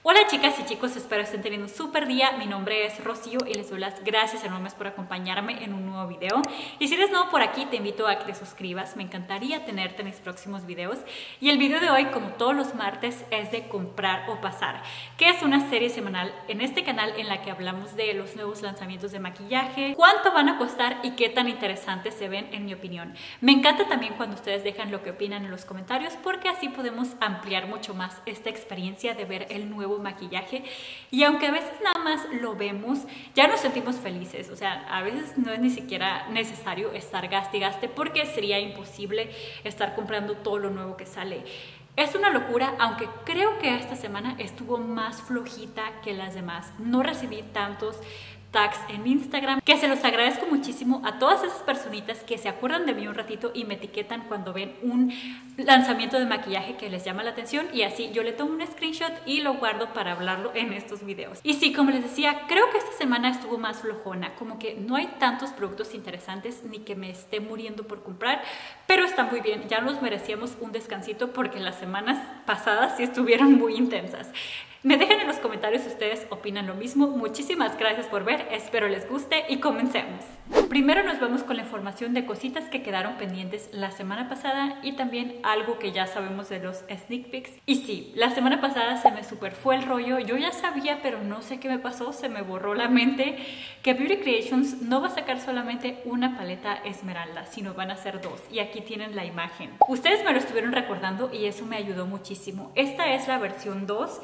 Hola chicas y chicos, espero estén teniendo un súper día. Mi nombre es Rocío y les doy las gracias enormes por acompañarme en un nuevo video. Y si eres nuevo por aquí, te invito a que te suscribas. Me encantaría tenerte en mis próximos videos. Y el video de hoy, como todos los martes, es de comprar o pasar, que es una serie semanal en este canal en la que hablamos de los nuevos lanzamientos de maquillaje, cuánto van a costar y qué tan interesantes se ven en mi opinión. Me encanta también cuando ustedes dejan lo que opinan en los comentarios, porque así podemos ampliar mucho más esta experiencia de ver el nuevo maquillaje. Y aunque a veces nada más lo vemos, ya nos sentimos felices. O sea, a veces no es ni siquiera necesario estar gaste y gaste, porque sería imposible estar comprando todo lo nuevo que sale. Es una locura, aunque creo que esta semana estuvo más flojita que las demás. No recibí tantos tags en Instagram, que se los agradezco muchísimo a todas esas personitas que se acuerdan de mí un ratito y me etiquetan cuando ven un lanzamiento de maquillaje que les llama la atención, y así yo le tomo un screenshot y lo guardo para hablarlo en estos videos. Y sí, como les decía, creo que esta semana estuvo más flojona, como que no hay tantos productos interesantes ni que me esté muriendo por comprar, pero está muy bien. Ya nos merecíamos un descansito porque las semanas pasadas sí estuvieron muy intensas. Me dejan en los comentarios si ustedes opinan lo mismo. Muchísimas gracias por ver, espero les guste y comencemos. Primero nos vamos con la información de cositas que quedaron pendientes la semana pasada y también algo que ya sabemos de los sneak peeks. Y sí, la semana pasada se me super fue el rollo. Yo ya sabía, pero no sé qué me pasó, se me borró la mente, que Beauty Creations no va a sacar solamente una paleta esmeralda, sino van a ser dos. Y aquí tienen la imagen. Ustedes me lo estuvieron recordando y eso me ayudó muchísimo. Esta es la versión 2.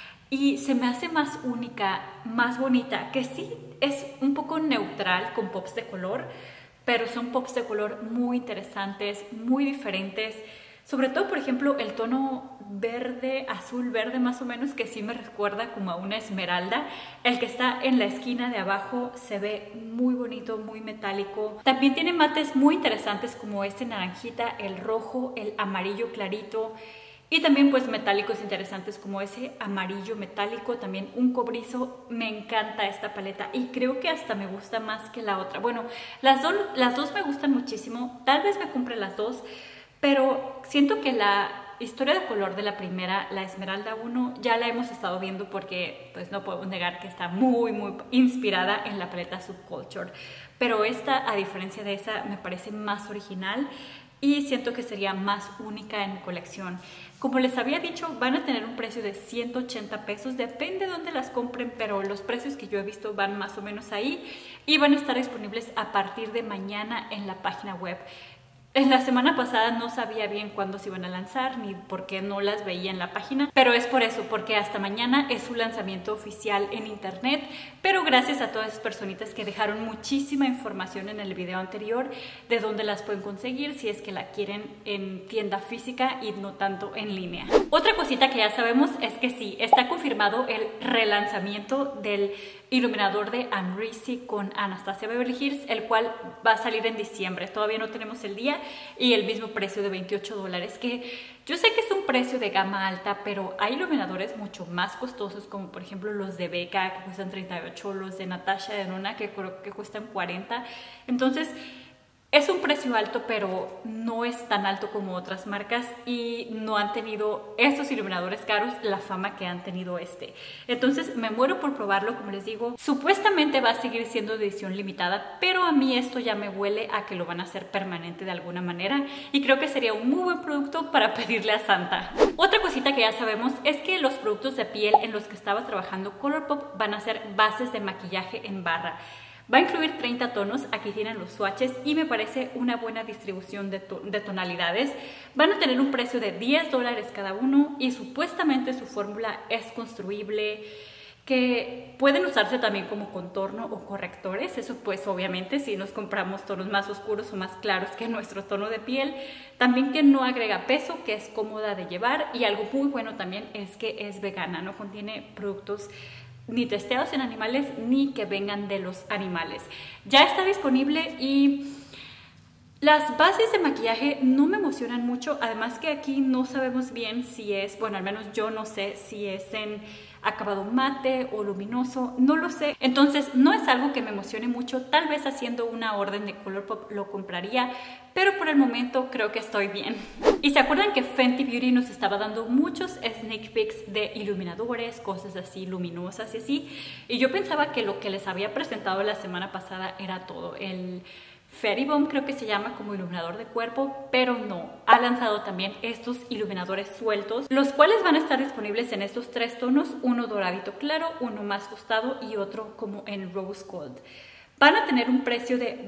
Y se me hace más única, más bonita, que sí es un poco neutral con pops de color, pero son pops de color muy interesantes, muy diferentes. Sobre todo, por ejemplo, el tono verde, azul verde más o menos, que sí me recuerda como a una esmeralda. El que está en la esquina de abajo se ve muy bonito, muy metálico. También tiene mates muy interesantes como este naranjita, el rojo, el amarillo clarito. Y también pues metálicos interesantes como ese amarillo metálico, también un cobrizo. Me encanta esta paleta y creo que hasta me gusta más que la otra. Bueno, las dos me gustan muchísimo, tal vez me compre las dos, pero siento que la historia de color de la primera, la Esmeralda 1, ya la hemos estado viendo porque pues no podemos negar que está muy inspirada en la paleta Subculture. Pero esta, a diferencia de esa, me parece más original y siento que sería más única en mi colección. Como les había dicho, van a tener un precio de 180 pesos, depende de dónde las compren, pero los precios que yo he visto van más o menos ahí y van a estar disponibles a partir de mañana en la página web. En la semana pasada no sabía bien cuándo se iban a lanzar ni por qué no las veía en la página, pero es por eso, porque hasta mañana es su lanzamiento oficial en internet. Pero gracias a todas esas personitas que dejaron muchísima información en el video anterior de dónde las pueden conseguir si es que la quieren en tienda física y no tanto en línea. Otra cosita que ya sabemos es que sí, está confirmado el relanzamiento del iluminador de Amrezy con Anastasia Beverly Hills, el cual va a salir en diciembre. Todavía no tenemos el día y el mismo precio de $28, que yo sé que es un precio de gama alta, pero hay iluminadores mucho más costosos, como por ejemplo los de Becca, que cuestan 38, los de Natasha Denona, que creo que cuestan 40. Entonces es un precio alto, pero no es tan alto como otras marcas y no han tenido estos iluminadores caros la fama que han tenido este. Entonces me muero por probarlo, como les digo. Supuestamente va a seguir siendo de edición limitada, pero a mí esto ya me huele a que lo van a hacer permanente de alguna manera y creo que sería un muy buen producto para pedirle a Santa. Otra cosita que ya sabemos es que los productos de piel en los que estaba trabajando Colourpop van a ser bases de maquillaje en barra. Va a incluir 30 tonos, aquí tienen los swatches y me parece una buena distribución de tonalidades. Van a tener un precio de $10 cada uno y supuestamente su fórmula es construible, que pueden usarse también como contorno o correctores. Eso pues obviamente si nos compramos tonos más oscuros o más claros que nuestro tono de piel. También que no agrega peso, que es cómoda de llevar, y algo muy bueno también es que es vegana, no contiene productos ni testeados en animales ni que vengan de los animales. Ya está disponible y Las bases de maquillaje no me emocionan mucho, además que aquí no sabemos bien si es, bueno, al menos yo no sé si es en acabado mate o luminoso, no lo sé. Entonces no es algo que me emocione mucho, tal vez haciendo una orden de Colourpop lo compraría, pero por el momento creo que estoy bien. Y se acuerdan que Fenty Beauty nos estaba dando muchos sneak peeks de iluminadores, cosas así luminosas y así, y yo pensaba que lo que les había presentado la semana pasada era todo, el Fairy Bomb creo que se llama como iluminador de cuerpo, pero no. Ha lanzado también estos iluminadores sueltos, los cuales van a estar disponibles en estos tres tonos, uno doradito claro, uno más tostado y otro como en Rose Gold. Van a tener un precio de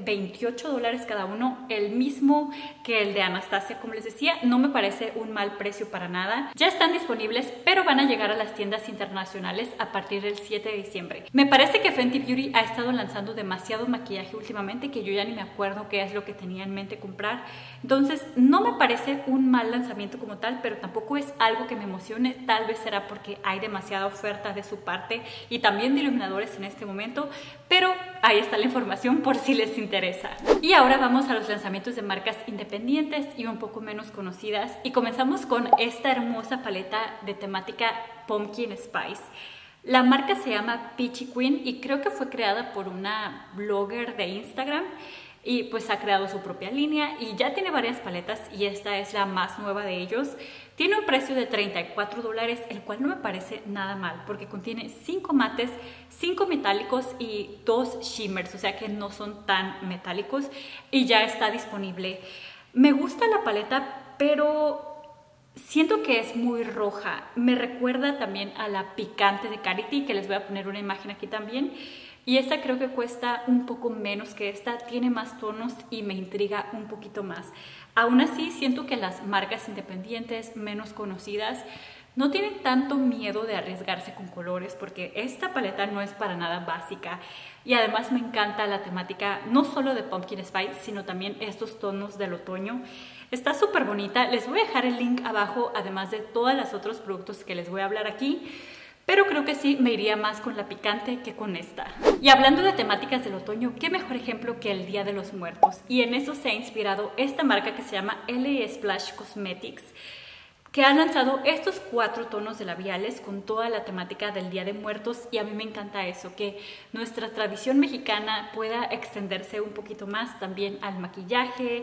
$28 cada uno, el mismo que el de Anastasia, como les decía. No me parece un mal precio para nada. Ya están disponibles, pero van a llegar a las tiendas internacionales a partir del 7 de diciembre. Me parece que Fenty Beauty ha estado lanzando demasiado maquillaje últimamente que yo ya ni me acuerdo qué es lo que tenía en mente comprar. Entonces, no me parece un mal lanzamiento como tal, pero tampoco es algo que me emocione. Tal vez será porque hay demasiada oferta de su parte y también de iluminadores en este momento, pero ahí está la información por si les interesa. Y ahora vamos a los lanzamientos de marcas independientes y un poco menos conocidas, y comenzamos con esta hermosa paleta de temática Pumpkin Spice. La marca se llama Peachy Queen y creo que fue creada por una blogger de Instagram y pues ha creado su propia línea y ya tiene varias paletas y esta es la más nueva de ellos. Tiene un precio de $34, el cual no me parece nada mal porque contiene 5 mates, 5 metálicos y 2 shimmers, o sea que no son tan metálicos, y ya está disponible. Me gusta la paleta, pero siento que es muy roja. Me recuerda también a la picante de Carity, que les voy a poner una imagen aquí también. Y esta creo que cuesta un poco menos que esta, tiene más tonos y me intriga un poquito más. Aún así, siento que las marcas independientes menos conocidas no tienen tanto miedo de arriesgarse con colores, porque esta paleta no es para nada básica. Y además me encanta la temática, no solo de Pumpkin Spice, sino también estos tonos del otoño. Está súper bonita. Les voy a dejar el link abajo, además de todos los otros productos que les voy a hablar aquí. Pero creo que sí me iría más con la picante que con esta. Y hablando de temáticas del otoño, qué mejor ejemplo que el Día de los Muertos. Y en eso se ha inspirado esta marca que se llama LA Splash Cosmetics, que ha lanzado estos 4 tonos de labiales con toda la temática del Día de Muertos, y a mí me encanta eso, que nuestra tradición mexicana pueda extenderse un poquito más también al maquillaje,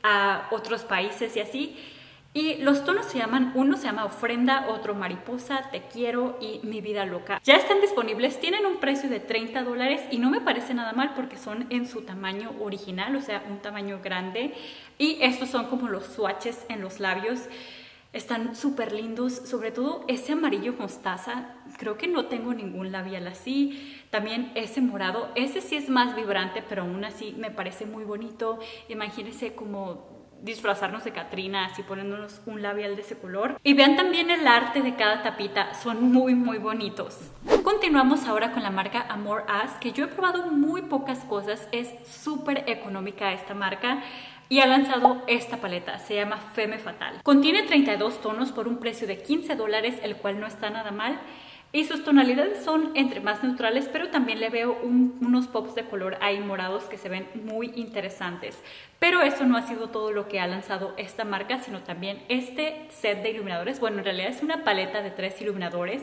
a otros países y así. Y los tonos se llaman, uno se llama Ofrenda, otro Mariposa, Te Quiero y Mi Vida Loca. Ya están disponibles, tienen un precio de $30 y no me parece nada mal porque son en su tamaño original, o sea, un tamaño grande. Y estos son como los swatches en los labios. Están súper lindos, sobre todo ese amarillo mostaza. Creo que no tengo ningún labial así. También ese morado, ese sí es más vibrante, pero aún así me parece muy bonito. Imagínense como disfrazarnos de Catrina, así poniéndonos un labial de ese color. Y vean también el arte de cada tapita, son muy bonitos. Continuamos ahora con la marca Amor As, que yo he probado muy pocas cosas, es súper económica esta marca. Y ha lanzado esta paleta, se llama Femme Fatale. Contiene 32 tonos por un precio de $15, el cual no está nada mal. Y sus tonalidades son entre más neutrales, pero también le veo unos pops de color ahí morados que se ven muy interesantes. Pero eso no ha sido todo lo que ha lanzado esta marca, sino también este set de iluminadores. Bueno, en realidad es una paleta de 3 iluminadores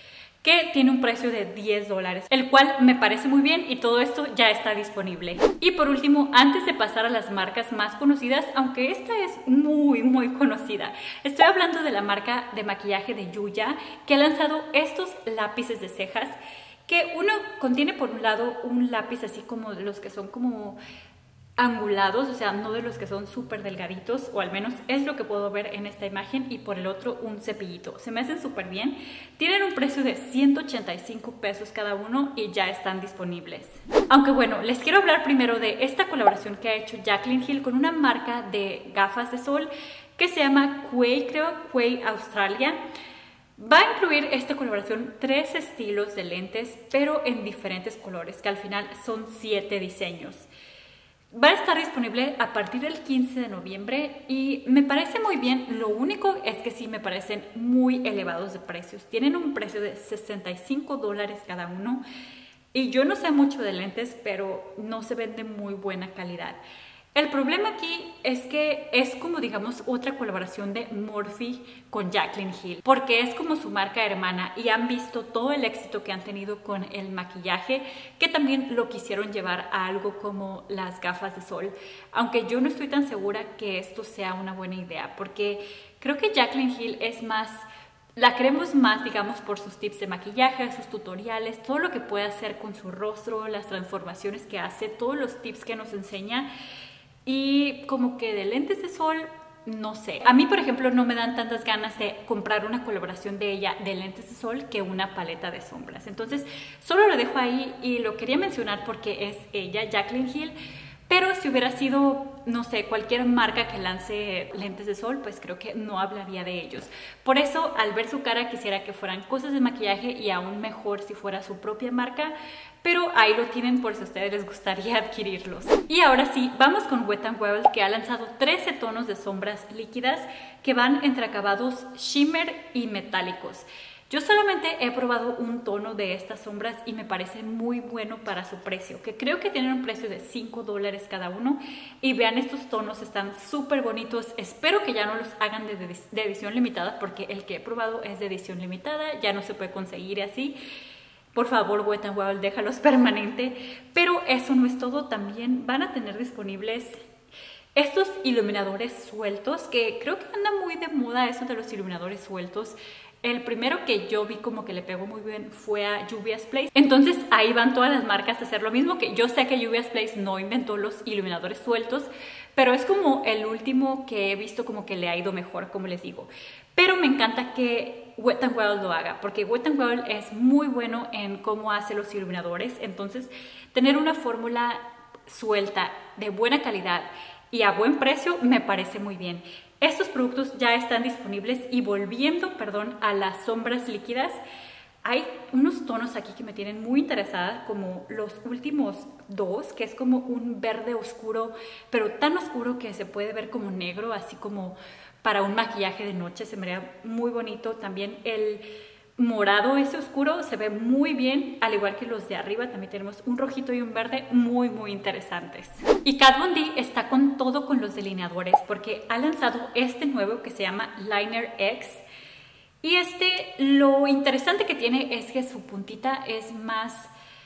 que tiene un precio de $10, el cual me parece muy bien, y todo esto ya está disponible. Y por último, antes de pasar a las marcas más conocidas, aunque esta es muy conocida, estoy hablando de la marca de maquillaje de Yuya, que ha lanzado estos lápices de cejas, que uno contiene por un lado un lápiz así como de los que son como angulados, o sea, no de los que son súper delgaditos, o al menos es lo que puedo ver en esta imagen, y por el otro un cepillito. Se me hacen súper bien. Tienen un precio de $185 cada uno y ya están disponibles. Aunque bueno, les quiero hablar primero de esta colaboración que ha hecho Jaclyn Hill con una marca de gafas de sol que se llama Quay, creo, Quay Australia. Va a incluir esta colaboración 3 estilos de lentes, pero en diferentes colores, que al final son 7 diseños. Va a estar disponible a partir del 15 de noviembre y me parece muy bien. Lo único es que sí me parecen muy elevados de precios. Tienen un precio de $65 cada uno y yo no sé mucho de lentes, pero no se ven de muy buena calidad. El problema aquí es que es como, digamos, otra colaboración de Morphe con Jaclyn Hill, porque es como su marca hermana y han visto todo el éxito que han tenido con el maquillaje, que también lo quisieron llevar a algo como las gafas de sol, aunque yo no estoy tan segura que esto sea una buena idea, porque creo que Jaclyn Hill es más... La queremos más, digamos, por sus tips de maquillaje, sus tutoriales, todo lo que puede hacer con su rostro, las transformaciones que hace, todos los tips que nos enseña. Y como que de lentes de sol, no sé. A mí, por ejemplo, no me dan tantas ganas de comprar una colaboración de ella de lentes de sol que una paleta de sombras. Entonces, solo lo dejo ahí y lo quería mencionar porque es ella, Jaclyn Hill. Pero si hubiera sido, no sé, cualquier marca que lance lentes de sol, pues creo que no hablaría de ellos. Por eso, al ver su cara, quisiera que fueran cosas de maquillaje y aún mejor si fuera su propia marca. Pero ahí lo tienen por si a ustedes les gustaría adquirirlos. Y ahora sí, vamos con Wet n Wild, que ha lanzado 13 tonos de sombras líquidas que van entre acabados shimmer y metálicos. Yo solamente he probado un tono de estas sombras y me parece muy bueno para su precio, que creo que tienen un precio de $5 cada uno. Y vean, estos tonos están súper bonitos. Espero que ya no los hagan de edición limitada, porque el que he probado es de edición limitada, ya no se puede conseguir así. Por favor, Wet n Wild, déjalos permanente. Pero eso no es todo, también van a tener disponibles estos iluminadores sueltos, que creo que anda muy de moda eso de los iluminadores sueltos. El primero que yo vi como que le pegó muy bien fue a Juvia's Place. Entonces ahí van todas las marcas a hacer lo mismo, que yo sé que Juvia's Place no inventó los iluminadores sueltos, pero es como el último que he visto como que le ha ido mejor, como les digo. Pero me encanta que Wet n Wild lo haga, porque Wet n Wild es muy bueno en cómo hace los iluminadores. Entonces, tener una fórmula suelta, de buena calidad y a buen precio me parece muy bien. Estos productos ya están disponibles y volviendo, a las sombras líquidas, hay unos tonos aquí que me tienen muy interesada, como los últimos dos, que es como un verde oscuro, pero tan oscuro que se puede ver como negro, así como para un maquillaje de noche, se me vería muy bonito. También el morado ese oscuro se ve muy bien, al igual que los de arriba. También tenemos un rojito y un verde muy interesantes. Y Kat Von D está con todo con los delineadores, porque ha lanzado este nuevo que se llama Liner X. Y lo interesante que tiene es que su puntita es más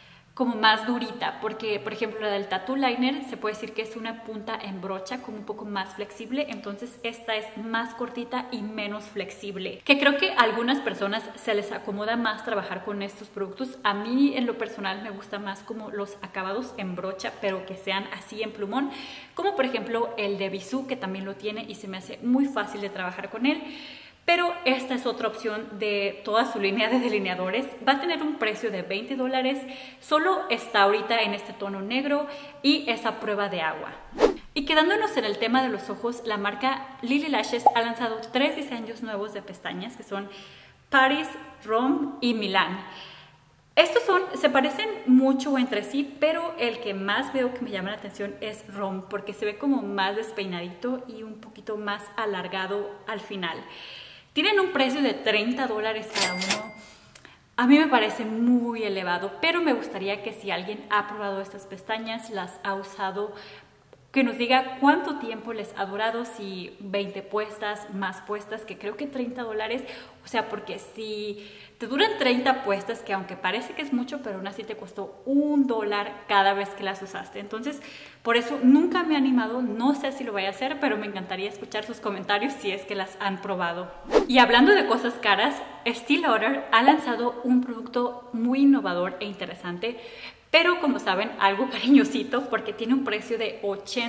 durita, porque por ejemplo la del Tattoo Liner se puede decir que es una punta en brocha como un poco más flexible, entonces esta es más cortita y menos flexible, que creo que a algunas personas se les acomoda más trabajar con estos productos. A mí en lo personal me gusta más como los acabados en brocha, pero que sean así en plumón, como por ejemplo el de Bisú, que también lo tiene y se me hace muy fácil de trabajar con él. Pero esta es otra opción de toda su línea de delineadores. Va a tener un precio de $20. Solo está ahorita en este tono negro y es a prueba de agua. Y quedándonos en el tema de los ojos, la marca Lily Lashes ha lanzado 3 diseños nuevos de pestañas, que son Paris, Rome y Milán. Estos se parecen mucho entre sí, pero el que más veo que me llama la atención es Rome, porque se ve como más despeinadito y un poquito más alargado al final. Tienen un precio de $30 cada uno. A mí me parece muy elevado, pero me gustaría que si alguien ha probado estas pestañas, las ha usado, que nos diga cuánto tiempo les ha durado, si 20 puestas, más puestas, que creo que $30, o sea, porque si te duran 30 puestas, que aunque parece que es mucho, pero aún así te costó $1 cada vez que las usaste. Entonces, por eso nunca me he animado, no sé si lo voy a hacer, pero me encantaría escuchar sus comentarios si es que las han probado. Y hablando de cosas caras, Estée Lauder ha lanzado un producto muy innovador e interesante, pero como saben, algo cariñosito, porque tiene un precio de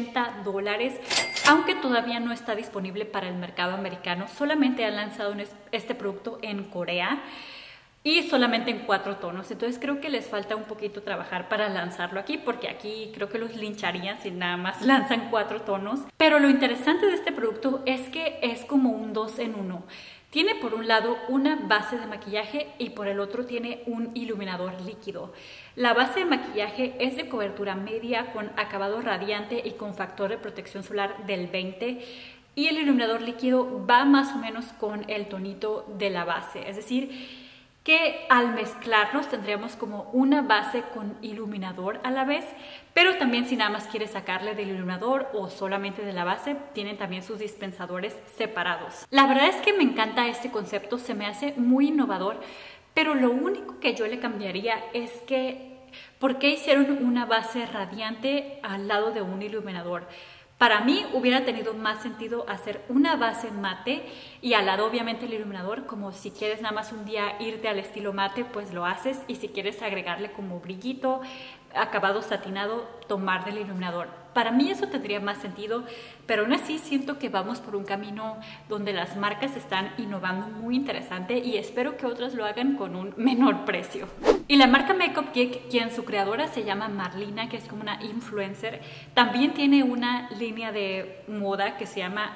$80, aunque todavía no está disponible para el mercado americano. Solamente han lanzado este producto en Corea y solamente en 4 tonos. Entonces creo que les falta un poquito trabajar para lanzarlo aquí, porque aquí creo que los lincharían si nada más lanzan 4 tonos. Pero lo interesante de este producto es que es como un 2 en 1. Tiene por un lado una base de maquillaje y por el otro tiene un iluminador líquido. La base de maquillaje es de cobertura media con acabado radiante y con factor de protección solar del 20, y el iluminador líquido va más o menos con el tonito de la base. Es decir, que al mezclarlos tendríamos como una base con iluminador a la vez, pero también si nada más quieres sacarle del iluminador o solamente de la base, tienen también sus dispensadores separados. La verdad es que me encanta este concepto, se me hace muy innovador, pero lo único que yo le cambiaría es que ¿por qué hicieron una base radiante al lado de un iluminador? Para mí hubiera tenido más sentido hacer una base mate y al lado obviamente el iluminador, como si quieres nada más un día irte al estilo mate, pues lo haces, y si quieres agregarle como brillito, acabado satinado, tomar del iluminador. Para mí eso tendría más sentido, pero aún así siento que vamos por un camino donde las marcas están innovando muy interesante y espero que otras lo hagan con un menor precio. Y la marca Makeup Geek, quien su creadora se llama Marlina, que es como una influencer, también tiene una línea de moda que se llama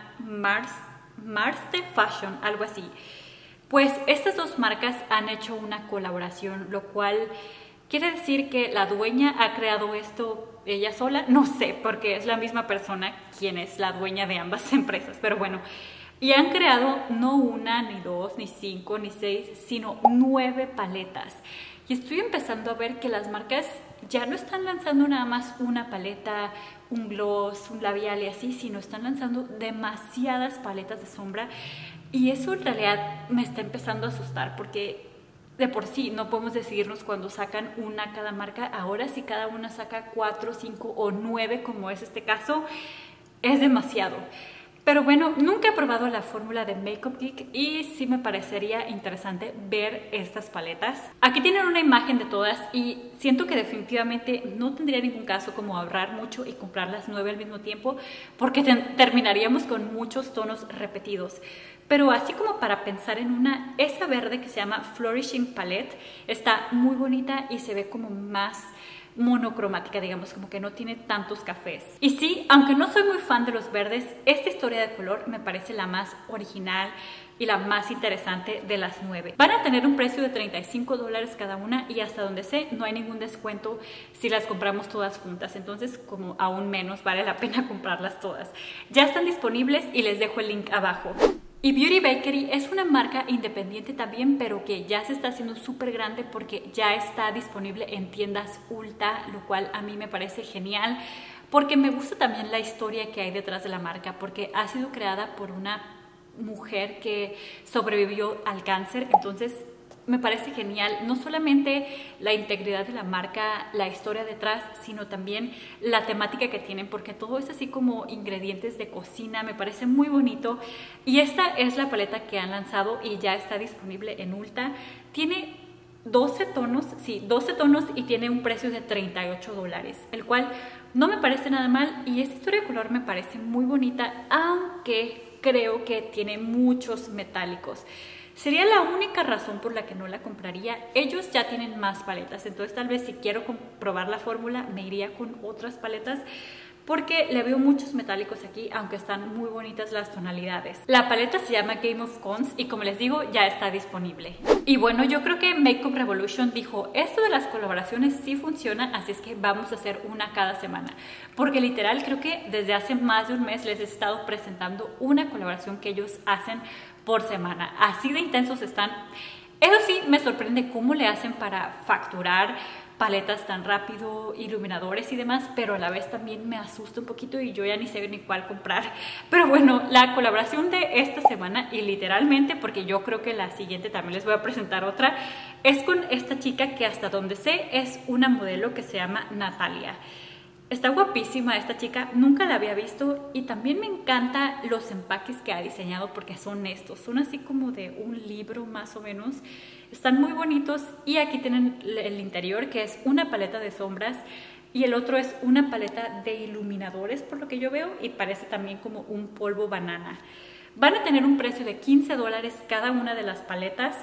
Marste Fashion, algo así. Pues estas dos marcas han hecho una colaboración, lo cual quiere decir que la dueña ha creado esto ella sola, no sé, porque es la misma persona quien es la dueña de ambas empresas, pero bueno. Y han creado no una, ni dos, ni cinco, ni seis, sino 9 paletas. Y estoy empezando a ver que las marcas ya no están lanzando nada más una paleta, un gloss, un labial y así, sino están lanzando demasiadas paletas de sombra. Y eso en realidad me está empezando a asustar, porque de por sí no podemos decidirnos cuando sacan una cada marca. Ahora si cada una saca 4, 5 o 9, como es este caso, es demasiado. Pero bueno, nunca he probado la fórmula de Makeup Geek y sí me parecería interesante ver estas paletas. Aquí tienen una imagen de todas y siento que definitivamente no tendría ningún caso como ahorrar mucho y comprar las 9 al mismo tiempo, porque terminaríamos con muchos tonos repetidos. Pero así como para pensar en una, esa verde que se llama Flourishing Palette está muy bonita y se ve como más monocromática, digamos, como que no tiene tantos cafés. Y sí, aunque no soy muy fan de los verdes, esta historia de color me parece la más original y la más interesante de las 9. Van a tener un precio de $35 cada una y hasta donde sé no hay ningún descuento si las compramos todas juntas, entonces como aún menos vale la pena comprarlas todas. Ya están disponibles y les dejo el link abajo. Y Beauty Bakery es una marca independiente también, pero que ya se está haciendo súper grande porque ya está disponible en tiendas Ulta, lo cual a mí me parece genial, porque me gusta también la historia que hay detrás de la marca, porque ha sido creada por una mujer que sobrevivió al cáncer. Entonces me parece genial, no solamente la integridad de la marca, la historia detrás, sino también la temática que tienen, porque todo es así como ingredientes de cocina, me parece muy bonito. Y esta es la paleta que han lanzado y ya está disponible en Ulta. Tiene 12 tonos, sí, 12 tonos y tiene un precio de $38, el cual no me parece nada mal y esta historia de color me parece muy bonita, aunque creo que tiene muchos metálicos. Sería la única razón por la que no la compraría. Ellos ya tienen más paletas, entonces tal vez si quiero probar la fórmula me iría con otras paletas, porque le veo muchos metálicos aquí, aunque están muy bonitas las tonalidades. La paleta se llama Game of Cons y como les digo, ya está disponible. Y bueno, yo creo que Makeup Revolution dijo, esto de las colaboraciones sí funciona, así es que vamos a hacer una cada semana. Porque literal creo que desde hace más de un mes les he estado presentando una colaboración que ellos hacen por semana. Así de intensos están. Eso sí, me sorprende cómo le hacen para facturar paletas tan rápido, iluminadores y demás, pero a la vez también me asusta un poquito y yo ya ni sé ni cuál comprar. Pero bueno, la colaboración de esta semana, y literalmente porque yo creo que la siguiente también les voy a presentar otra, es con esta chica que hasta donde sé es una modelo que se llama Natalia. Está guapísima esta chica, nunca la había visto y también me encantan los empaques que ha diseñado porque son estos, son así como de un libro más o menos, están muy bonitos y aquí tienen el interior que es una paleta de sombras y el otro es una paleta de iluminadores por lo que yo veo y parece también como un polvo banana. Van a tener un precio de $15 cada una de las paletas.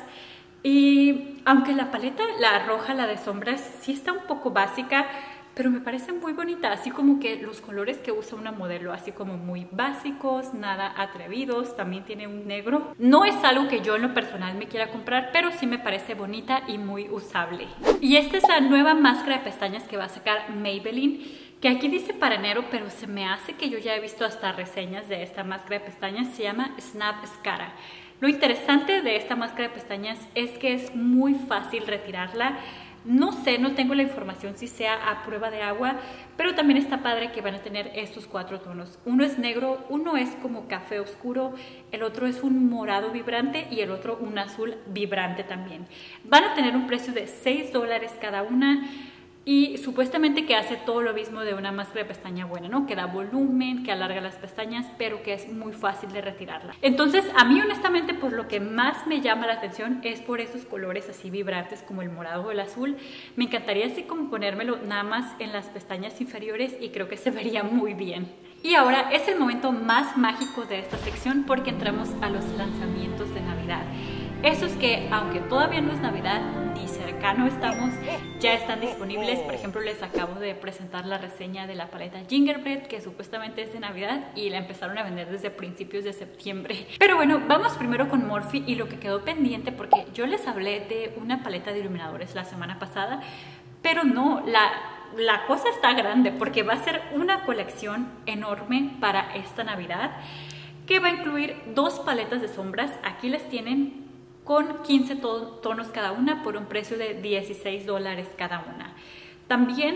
Y aunque la paleta, la roja, la de sombras, sí está un poco básica, pero me parece muy bonita, así como que los colores que usa una modelo, así como muy básicos, nada atrevidos, también tiene un negro. No es algo que yo en lo personal me quiera comprar, pero sí me parece bonita y muy usable. Y esta es la nueva máscara de pestañas que va a sacar Maybelline, que aquí dice para enero, pero se me hace que yo ya he visto hasta reseñas de esta máscara de pestañas, se llama Snap Scara. Lo interesante de esta máscara de pestañas es que es muy fácil retirarla. No sé, no tengo la información si sea a prueba de agua, pero también está padre que van a tener estos 4 tonos. Uno es negro, uno es como café oscuro, el otro es un morado vibrante y el otro un azul vibrante también. Van a tener un precio de $6 cada una. Y supuestamente que hace todo lo mismo de una máscara de pestaña buena, ¿no? Que da volumen, que alarga las pestañas, pero que es muy fácil de retirarla. Entonces, a mí honestamente, pues lo que más me llama la atención es por esos colores así vibrantes como el morado o el azul. Me encantaría así como ponérmelo nada más en las pestañas inferiores y creo que se vería muy bien. Y ahora es el momento más mágico de esta sección porque entramos a los lanzamientos de Navidad. Esos que, aunque todavía no es Navidad, ni cercano estamos, ya están disponibles. Por ejemplo, les acabo de presentar la reseña de la paleta Gingerbread, que supuestamente es de Navidad y la empezaron a vender desde principios de septiembre. Pero bueno, vamos primero con Morphe y lo que quedó pendiente, porque yo les hablé de una paleta de iluminadores la semana pasada, pero no, la cosa está grande porque va a ser una colección enorme para esta Navidad que va a incluir 2 paletas de sombras. Aquí las tienen con 15 tonos cada una por un precio de $16 cada una. También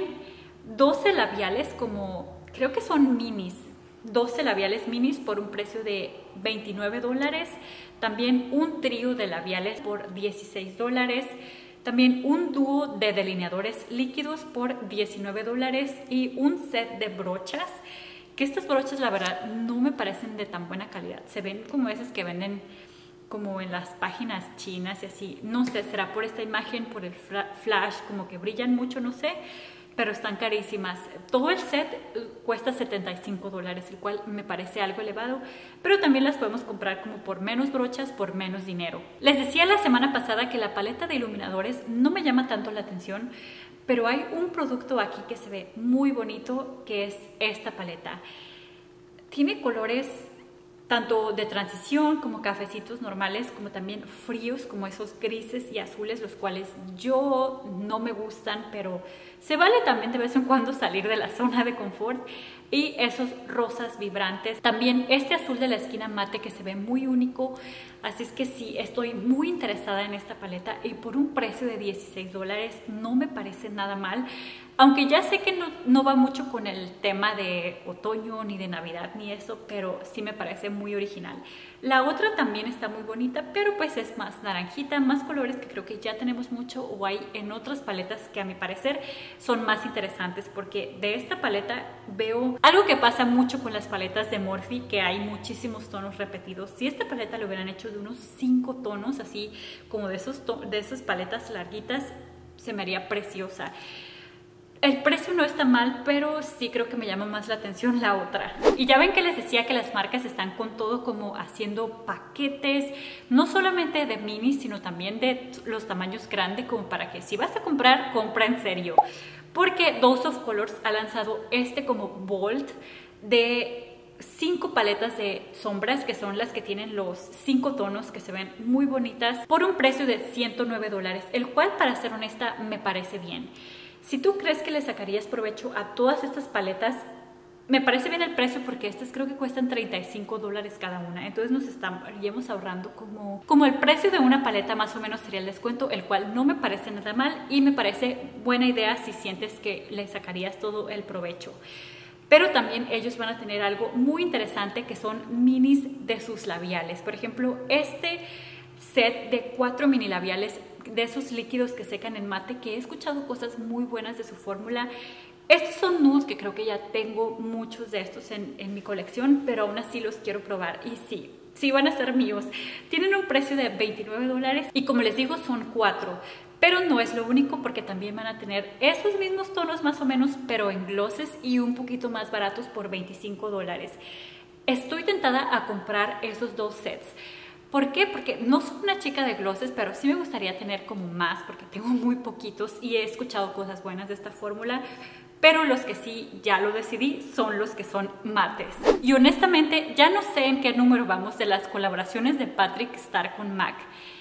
12 labiales, como creo que son minis, 12 labiales minis por un precio de $29. También un trío de labiales por $16. También un dúo de delineadores líquidos por $19 y un set de brochas, que estas brochas la verdad no me parecen de tan buena calidad. Se ven como esas que venden como en las páginas chinas y así. No sé, será por esta imagen, por el flash, como que brillan mucho, no sé, pero están carísimas. Todo el set cuesta $75, el cual me parece algo elevado, pero también las podemos comprar como por menos brochas, por menos dinero. Les decía la semana pasada que la paleta de iluminadores no me llama tanto la atención, pero hay un producto aquí que se ve muy bonito, que es esta paleta. Tiene colores tanto de transición como cafecitos normales, como también fríos, como esos grises y azules, los cuales yo no me gustan, pero se vale también de vez en cuando salir de la zona de confort. Y esos rosas vibrantes, también este azul de la esquina mate que se ve muy único. Así es que sí, estoy muy interesada en esta paleta y por un precio de $16 no me parece nada mal. Aunque ya sé que no va mucho con el tema de otoño, ni de Navidad, ni eso, pero sí me parece muy original. La otra también está muy bonita, pero pues es más naranjita, más colores que creo que ya tenemos mucho o hay en otras paletas que a mi parecer son más interesantes, porque de esta paleta veo algo que pasa mucho con las paletas de Morphe, que hay muchísimos tonos repetidos. Si esta paleta lo hubieran hecho de unos 5 tonos, así como de esas paletas larguitas, se me haría preciosa. El precio no está mal, pero sí creo que me llama más la atención la otra. Y ya ven que les decía que las marcas están con todo como haciendo paquetes, no solamente de minis, sino también de los tamaños grandes, como para que si vas a comprar, compra en serio. Porque Dose of Colors ha lanzado este como Bold de 5 paletas de sombras, que son las que tienen los 5 tonos, que se ven muy bonitas, por un precio de $109, el cual, para ser honesta, me parece bien. Si tú crees que le sacarías provecho a todas estas paletas, me parece bien el precio, porque estas creo que cuestan $35 cada una. Entonces nos estaríamos ahorrando como el precio de una paleta, más o menos sería el descuento, el cual no me parece nada mal y me parece buena idea si sientes que le sacarías todo el provecho. Pero también ellos van a tener algo muy interesante, que son minis de sus labiales. Por ejemplo, este set de 4 mini labiales de esos líquidos que secan en mate, que he escuchado cosas muy buenas de su fórmula. Estos son nudes que creo que ya tengo muchos de estos en mi colección, pero aún así los quiero probar y sí van a ser míos. Tienen un precio de $29 y, como les digo, son 4. Pero no es lo único, porque también van a tener esos mismos tonos más o menos, pero en glosses y un poquito más baratos por $25. Estoy tentada a comprar esos 2 sets. ¿Por qué? Porque no soy una chica de glosses, pero sí me gustaría tener como más, porque tengo muy poquitos y he escuchado cosas buenas de esta fórmula. Pero los que sí ya lo decidí son los que son mates. Y honestamente ya no sé en qué número vamos de las colaboraciones de Patrick Star con MAC.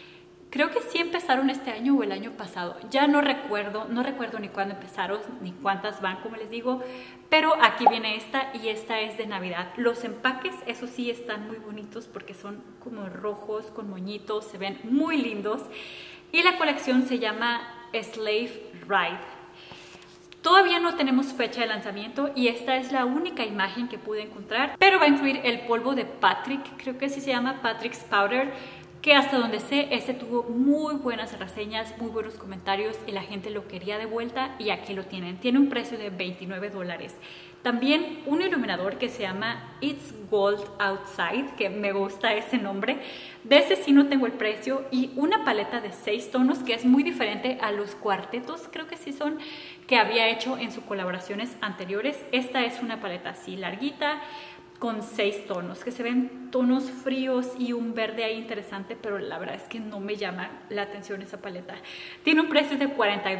Creo que sí empezaron este año o el año pasado. Ya no recuerdo ni cuándo empezaron, ni cuántas van, como les digo. Pero aquí viene esta y esta es de Navidad. Los empaques, eso sí, están muy bonitos porque son como rojos con moñitos, se ven muy lindos. Y la colección se llama Slave Ride. Todavía no tenemos fecha de lanzamiento y esta es la única imagen que pude encontrar, pero va a incluir el polvo de Patrick, creo que así se llama, Patrick's Powder, que hasta donde sé, este tuvo muy buenas reseñas, muy buenos comentarios y la gente lo quería de vuelta y aquí lo tienen. Tiene un precio de $29. También un iluminador que se llama It's Gold Outside, que me gusta ese nombre. De ese sí no tengo el precio. Y una paleta de 6 tonos que es muy diferente a los cuartetos, creo que sí son, que había hecho en sus colaboraciones anteriores. Esta es una paleta así larguita, con 6 tonos, que se ven tonos fríos y un verde ahí interesante, pero la verdad es que no me llama la atención esa paleta. Tiene un precio de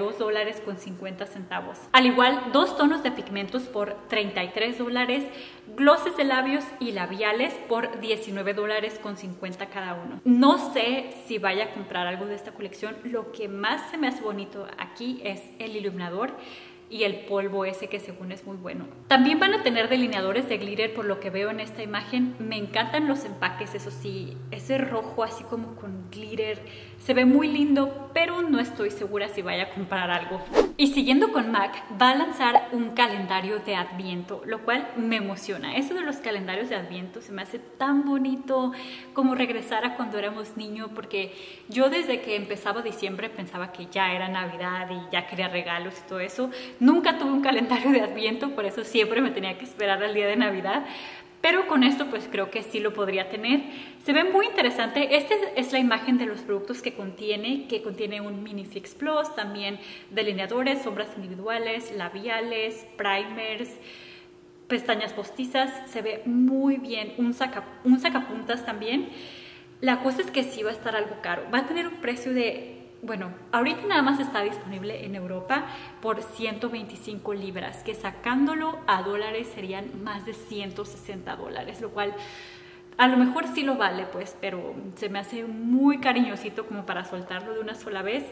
$42.50. Al igual, 2 tonos de pigmentos por $33, glosses de labios y labiales por $19.50 cada uno. No sé si vaya a comprar algo de esta colección. Lo que más se me hace bonito aquí es el iluminador y el polvo ese que según es muy bueno. También van a tener delineadores de glitter por lo que veo en esta imagen. Me encantan los empaques, eso sí, ese rojo así como con glitter. Se ve muy lindo, pero no estoy segura si vaya a comprar algo. Y siguiendo con MAC, va a lanzar un calendario de Adviento, lo cual me emociona. Eso de los calendarios de Adviento se me hace tan bonito, como regresar a cuando éramos niños, porque yo desde que empezaba diciembre pensaba que ya era Navidad y ya quería regalos y todo eso. Nunca tuve un calendario de Adviento, por eso siempre me tenía que esperar al día de Navidad. Pero con esto pues creo que sí lo podría tener. Se ve muy interesante. Esta es la imagen de los productos que contiene un Mini Fix Plus, también delineadores, sombras individuales, labiales, primers, pestañas postizas. Se ve muy bien. Un sacapuntas también. La cosa es que sí va a estar algo caro. Va a tener un precio de... Bueno, ahorita nada más está disponible en Europa por 125 libras, que sacándolo a dólares serían más de $160, lo cual a lo mejor sí lo vale, pues, pero se me hace muy cariñosito como para soltarlo de una sola vez.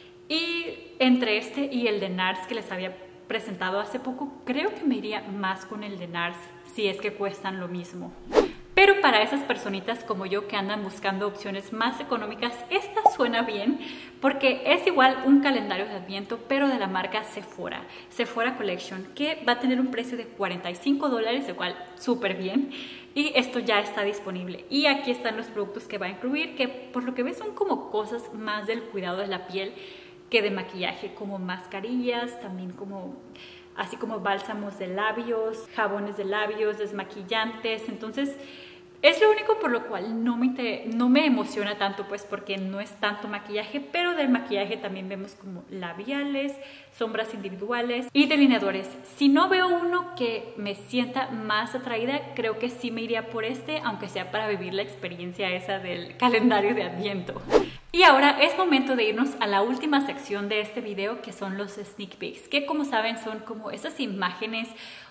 Y entre este y el de NARS que les había presentado hace poco, creo que me iría más con el de NARS si es que cuestan lo mismo. Pero para esas personitas como yo que andan buscando opciones más económicas, esta suena bien porque es igual un calendario de Adviento, pero de la marca Sephora, Sephora Collection, que va a tener un precio de $45, igual súper bien. Y esto ya está disponible. Y aquí están los productos que va a incluir, que por lo que ves son como cosas más del cuidado de la piel que de maquillaje, como mascarillas, también como... así como bálsamos de labios, jabones de labios, desmaquillantes. Entonces es lo único por lo cual no me emociona tanto, pues porque no es tanto maquillaje, pero del maquillaje también vemos como labiales, sombras individuales y delineadores. Si no veo uno que me sienta más atraída, creo que sí me iría por este, aunque sea para vivir la experiencia esa del calendario de Adviento. Y ahora es momento de irnos a la última sección de este video, que son los sneak peeks, que como saben son como esas imágenes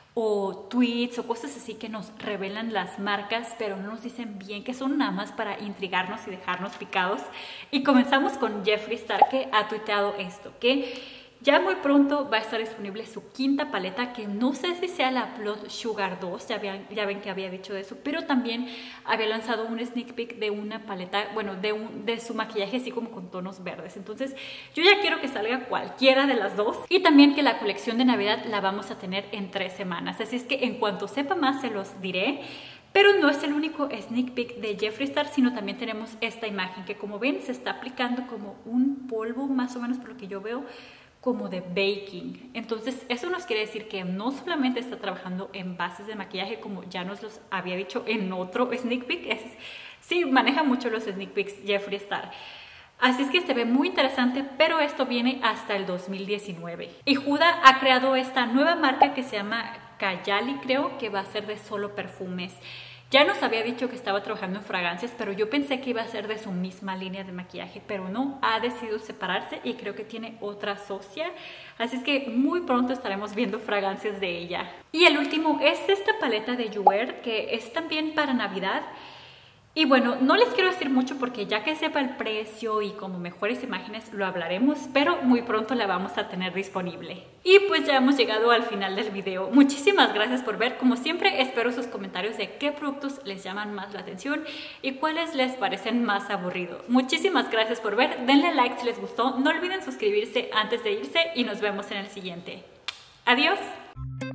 o tweets o cosas así que nos revelan las marcas, pero no nos dicen bien, que son nada más para intrigarnos y dejarnos picados. Y comenzamos con Jeffree Star, que ha tuiteado esto, que ya muy pronto va a estar disponible su quinta paleta, que no sé si sea la Blood Sugar 2, ya ven que había dicho de eso, pero también había lanzado un sneak peek de una paleta, bueno, de su maquillaje así como con tonos verdes. Entonces yo ya quiero que salga cualquiera de las dos, y también que la colección de Navidad la vamos a tener en 3 semanas, así es que en cuanto sepa más se los diré. Pero no es el único sneak peek de Jeffree Star, sino también tenemos esta imagen que, como ven, se está aplicando como un polvo, más o menos por lo que yo veo, como de baking. Entonces eso nos quiere decir que no solamente está trabajando en bases de maquillaje, como ya nos los había dicho en otro sneak peek. Sí, maneja mucho los sneak peeks Jeffree Star. Así es que se ve muy interesante, pero esto viene hasta el 2019. Y Huda ha creado esta nueva marca que se llama Kayali, creo, que va a ser de solo perfumes. Ya nos había dicho que estaba trabajando en fragancias, pero yo pensé que iba a ser de su misma línea de maquillaje, pero no, ha decidido separarse y creo que tiene otra socia. Así es que muy pronto estaremos viendo fragancias de ella. Y el último es esta paleta de Jouer, que es también para Navidad. Y bueno, no les quiero decir mucho porque ya que sepa el precio y como mejores imágenes lo hablaremos, pero muy pronto la vamos a tener disponible. Y pues ya hemos llegado al final del video. Muchísimas gracias por ver. Como siempre, espero sus comentarios de qué productos les llaman más la atención y cuáles les parecen más aburridos. Muchísimas gracias por ver. Denle like si les gustó. No olviden suscribirse antes de irse y nos vemos en el siguiente. Adiós.